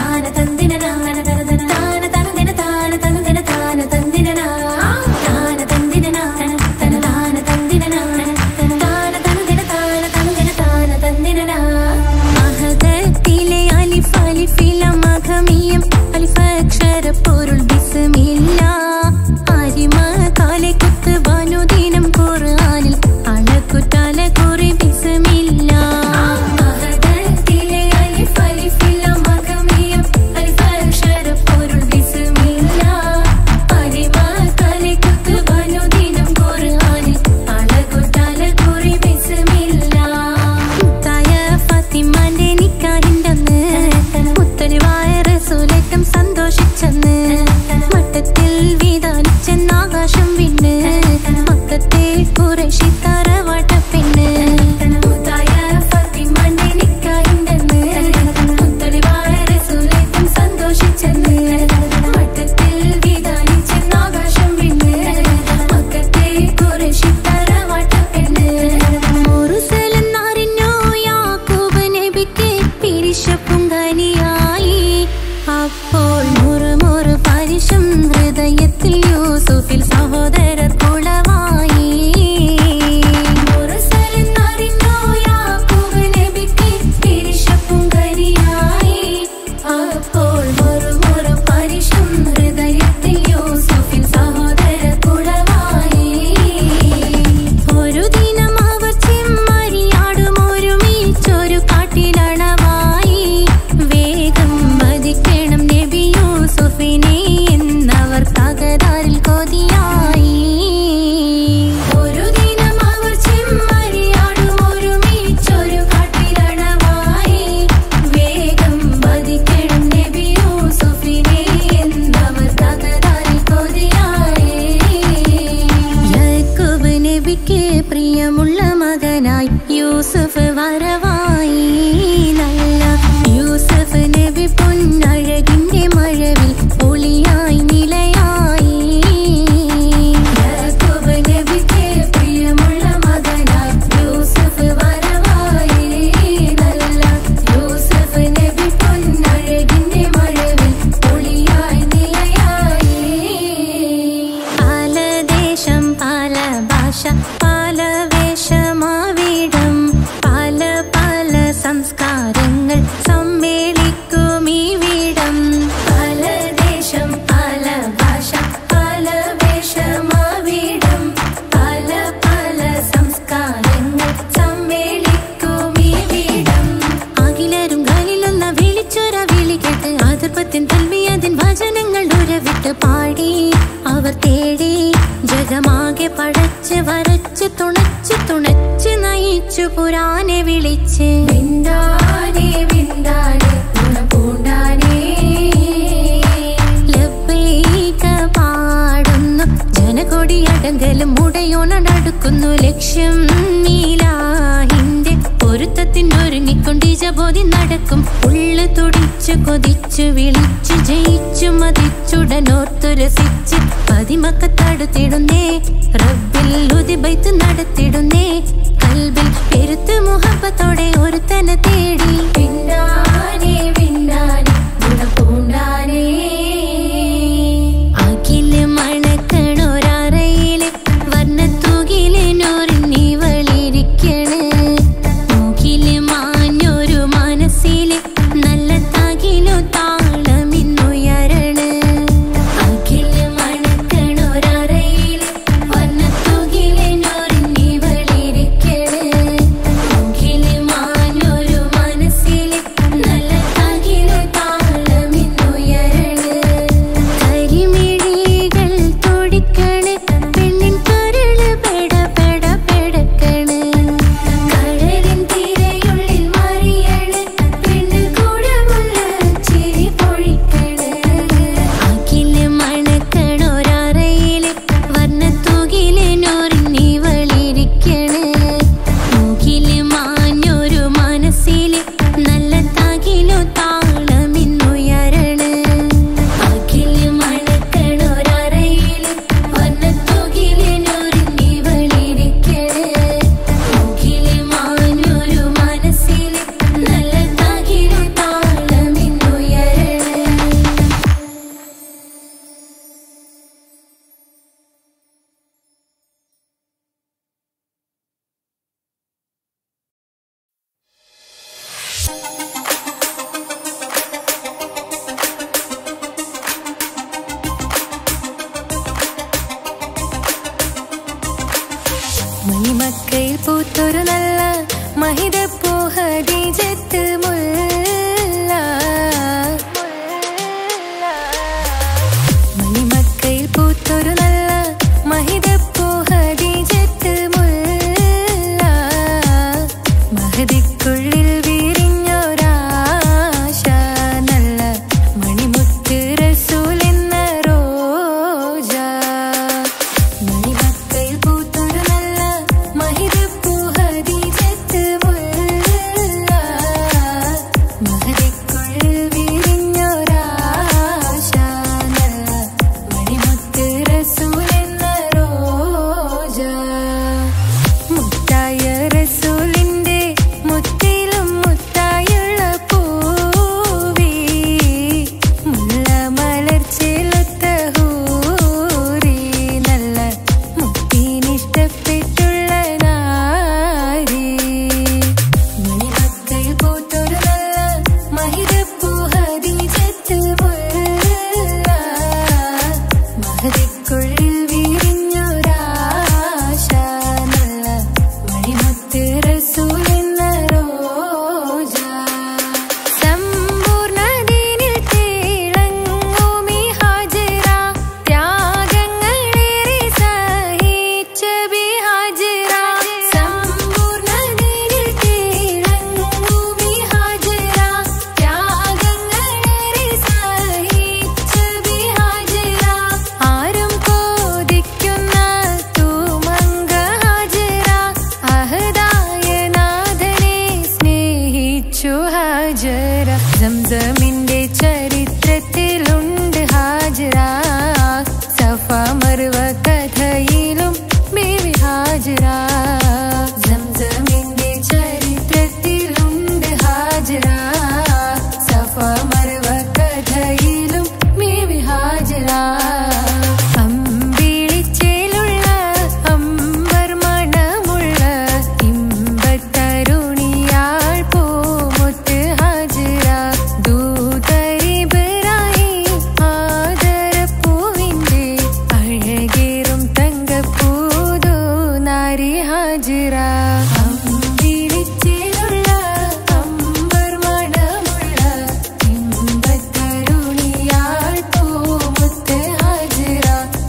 Na പൂത്തൊരു നല്ല മഹിതപ്പൂ ഹദീജത്ത് മുല്ല മണിമക്കയിൽ പൂത്തൊരു നല്ല മഹിതപ്പൂ ഹദീജത്ത് മുല്ല മഹദിക്കുള്ളിൽ വിരിഞ്ഞൊരാശ നല്ല മണിമുത്ത് റസൂൽ എന്ന റോജ മണിമക്കയിൽ പൂത്തൊരു നല്ല മഹിതപ്പൂ ഹദീജത്ത് മുല്ല മഹദിക്കുള്ളിൽ വിരിഞ്ഞൊരാശ നല്ല മണിമുത്ത് റസൂൽ എന്ന റോജ മുത്തായ റസൂലിന്റെ മുത്തിലും മുത്തായുള്ള പൂവി മുല്ല മലർച്ചെലുത്ത ഹൂറി നല്ല മുത്തിനിഷ്ടപ്പെട്ടുള്ള നാരി മണിമക്കയിൽ പൂത്തൊരു നല്ല മഹിതപ്പൂ ഹദീജത്ത് മുല്ല മഹദിക്കുള്ളിൽ വിരിഞ്ഞൊരാശ നല്ല മണിമുത്ത് റസൂൽ എന്ന റോജ സമ്പൂർണ്ണ ദീനിൽ തിളങ്ങുമീ ഹാജറ ത്യാഗങ്ങളേറെ സഹിച്ച ബി ഹാജറ സമ്പൂർണ്ണ ദീനിൽ തിളങ്ങുമീ ഹാജറ ത്യാഗങ്ങളേറെ സഹിച്ച ബി ഹാജറ ആരും കോതിക്കുന്ന തൂമങ്ക ഹാജറ അഹദായ നാഥനെ സ്നേഹിച്ചു ഹാജറ സംസമിന്റെ ചരിത്രത്തിലുണ്ട് ഹാജറ സഫ മർവ കഥയിലും ബീവി ഹാജറ സംസമിന്റെ ചരിത്രത്തിലുണ്ട് ഹാജറ സഫ മർവ കഥയിലും ബീവി ഹാജറ അമ്പിളിച്ചേലുള്ള അമ്പർ മണമുള്ള ഇമ്പത്തരുണിയാൾ പൂമുത്ത് ഹാജറ ദൂതരിബറായി ആദരപ്പൂവിന്റെ അഴകേറും തങ്കപ്പൂതു നാരി ഹാജറ അമ്പിളിച്ചേലുള്ള അമ്പർ മണമുള്ള ഇമ്പത്തരുണിയാൾ പൂമുത്ത് ഹാജറ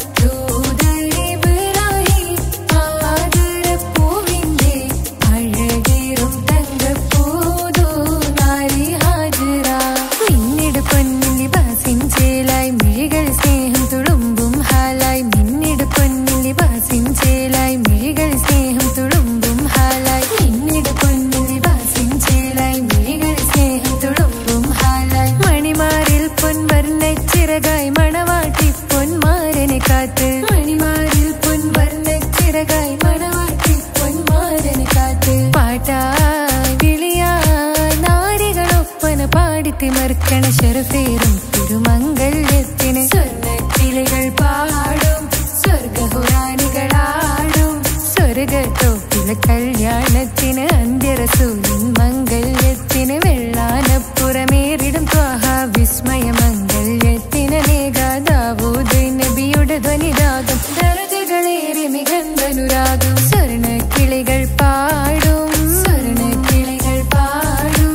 ദൂതരിബറായി ആദരപ്പൂവിന്റെ അഴകേറും തങ്കപ്പൂതു നാരി ഹാജറ മിന്നിട് പൊന്നിൽ ലിബാസിൻ ചേലായി മിഴികൾ സ്നേഹം തുളുമ്പും ഹാലായി മിന്നിട് പൊന്നിൽ ലിബാസിൻ ചേലായി മിഴികൾ സ്നേഹം തുളുമ്പും ഹാലായി മിന്നിട് പൊന്നിൽ ലിബാസിൻ ചേലായി മിഴികൾ സ്നേഹം തുളുമ്പും ഹാലായി മണിമാറിൽ പൊൻവർണ്ണ ചിറകായി മണവാട്ടി പൊന്മാരനെ കാത്ത് മണിമാറിൽ പൊൻവർണ്ണ ചിറകായി മണവാട്ടി പൊന്മാരനെ കാത്ത് പാട്ടായി വിളിയായി നാരികളൊപ്പന പാടിത്തിമർക്കണ ശരഫേറും തിരുമംഗല്യത്തിന് സ്വർണ്ണക്കിളികൾ പാടും സ്വർഗഹുറാനികളാടും സ്വർഗത്തോപ്പിലെ കല്യാണത്തിന് അന്ത്യറസൂലിൻ മംഗല്യത്തിന് വെള്ളാനപ്പുറമേറിടും ത്വാഹ വിസ്മയ മംഗല്യത്തിന് നേകാദാവൂദ് നബിയുടെ ധ്വനിരാഗം ദരജകളേറെ മികന്ധനുരാഗം സ്വർണ്ണക്കിളികൾ പാടും സ്വർണ്ണക്കിളികൾ പാടും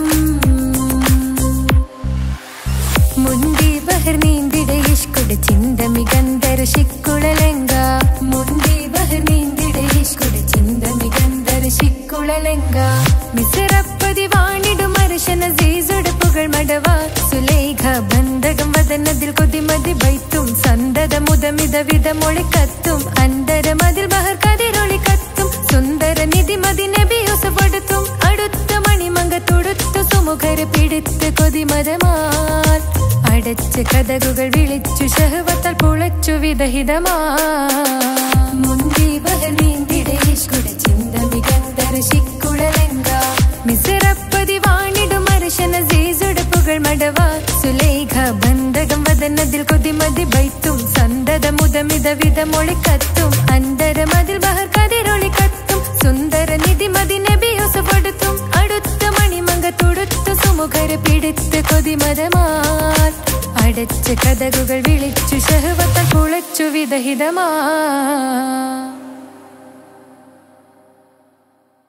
മുന്തി ബഹർ നീന്തിട ഇഷ്കുടെ ചിന്ത മികന്ധര ശിക്കുളലങ്ക മുന്തി ബഹർ നീന്തിട ഇഷ്കുടെ ചിന്ത മികന്ധര ശിക്കുളലങ്ക മിസറപ്പതി വാണിടും അർശന സീസുടെ പുകൾ മടവ സുലൈഖ ബന്ധകം വദനതിൽ കൊതിമതി ബൈത്തും സന്തത മുതമിത വിധമൊളി കത്തും അന്തരമതിൽ ബഹർ കതിരൊളി കത്തും സുന്ദര നിധി മതി നബി യൂസഫെടുത്തും അടുത്ത മണിമങ്ക തൊടുത്തു സുമുഖര് പിടിത്ത് കൊതിമതമാൽ അടച്ച് കഥകുകൾ വിളിച്ചു ഷഹവത്താൽ പുളച്ചു വിദഹിതമാ മുന്തി ബഹർ നീന്തിട ഇഷ്കുടെ ചിന്ത മികന്ധര ശിക്കുളലങ്ക മിസറപ്പതി വാണിടും അർശന സീസുടെ പുകൾ മടവ സുലൈഖ ബന്ധകം വദനതിൽ കൊതിമതി ബൈത്തും സന്തത മുതമിത വിധമൊളി കത്തും അന്തരമതിൽ ബഹർ കതിരൊളി കത്തും സുന്ദര നിധി മതി നബി യൂസഫെടുത്തും അടുത്ത മണിമങ്ക തൊടുത്തു സുമുഖര് പിടിത്ത് കൊതിമതമാൽ അടച്ച് കഥകുകൾ വിളിച്ചു ഷഹവത്താൽ പുളച്ചു വിദഹിതമാ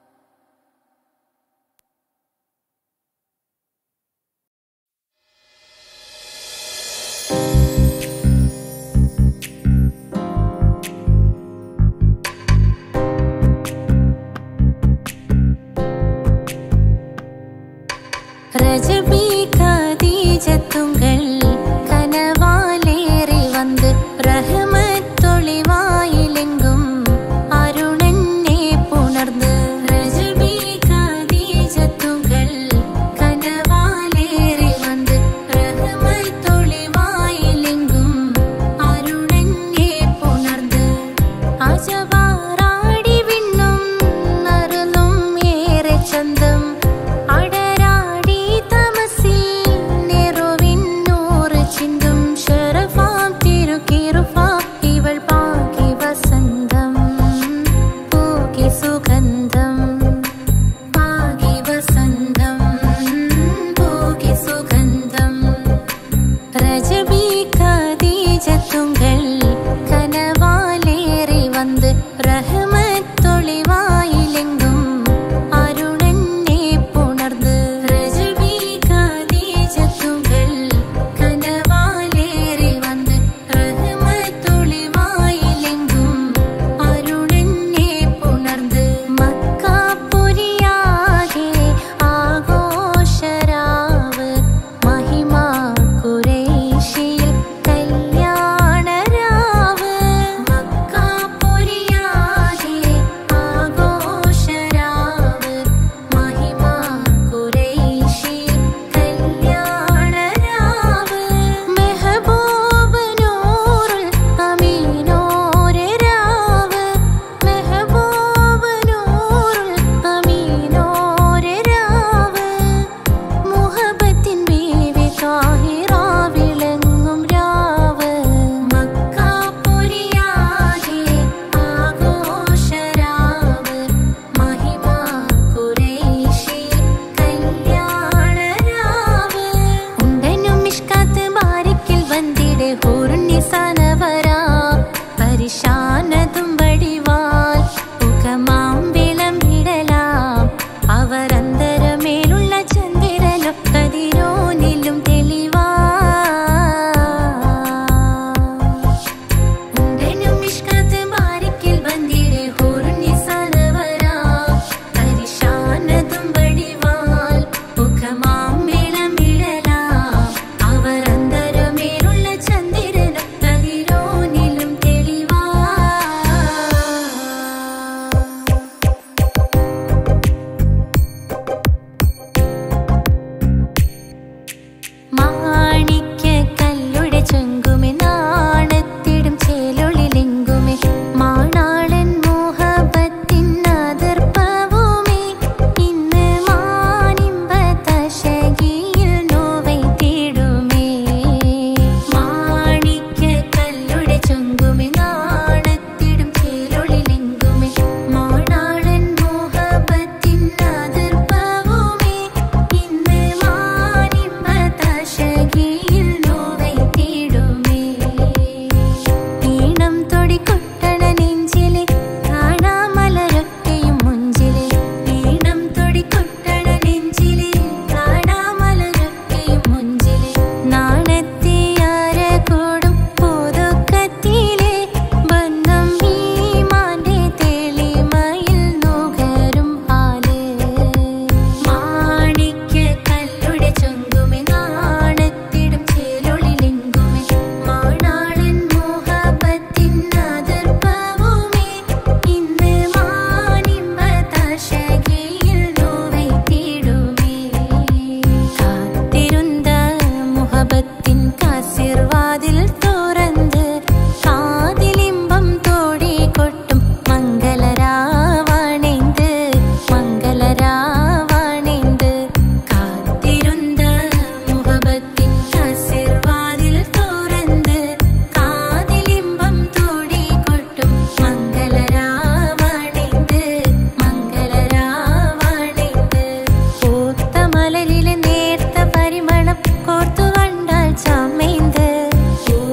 കോർത്തു കണ്ടാൽ ചമൈന്ത്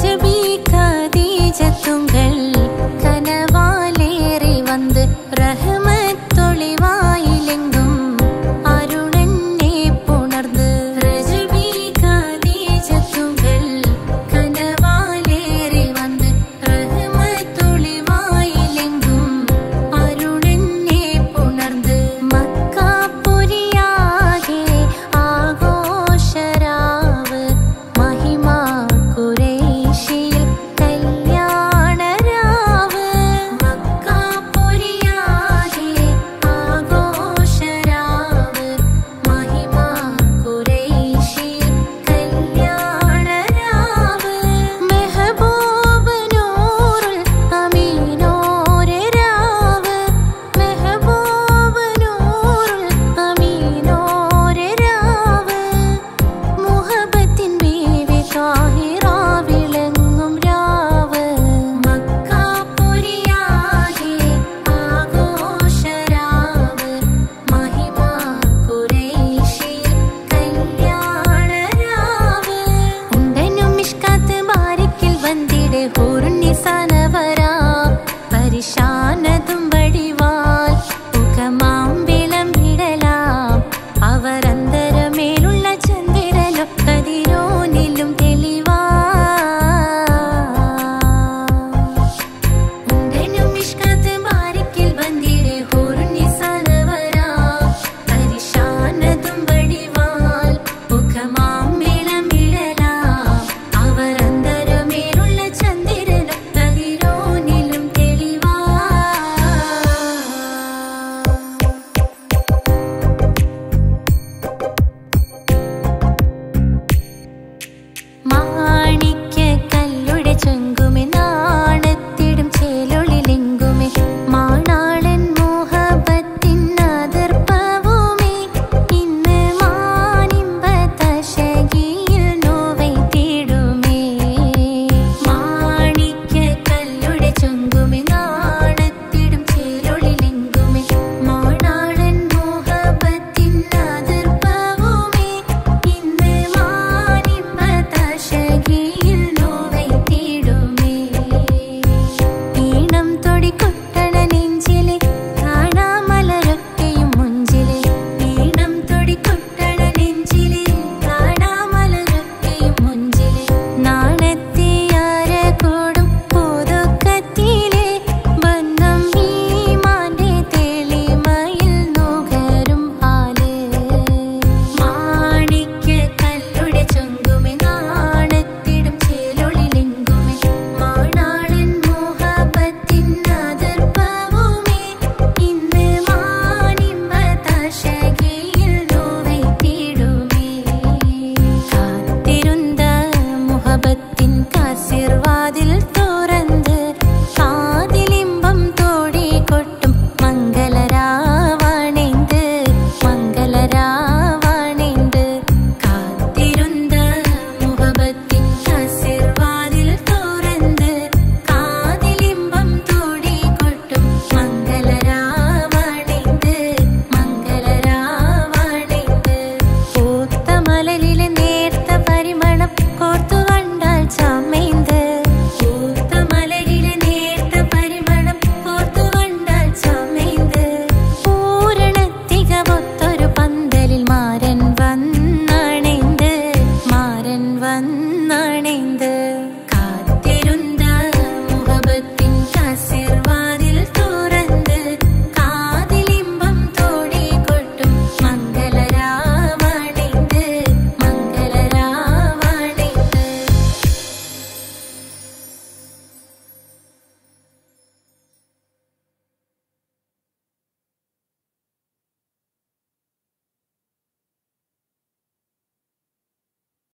വന്നണൈந்து